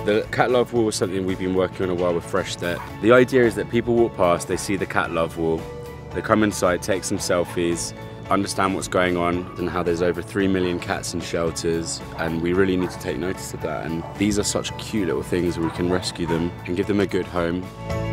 The cat love wall is something we've been working on a while with Fresh Step. The idea is that people walk past, they see the cat love wall, they come inside, take some selfies, understand what's going on and how there's over 3 million cats in shelters, and we really need to take notice of that. And these are such cute little things where we can rescue them and give them a good home.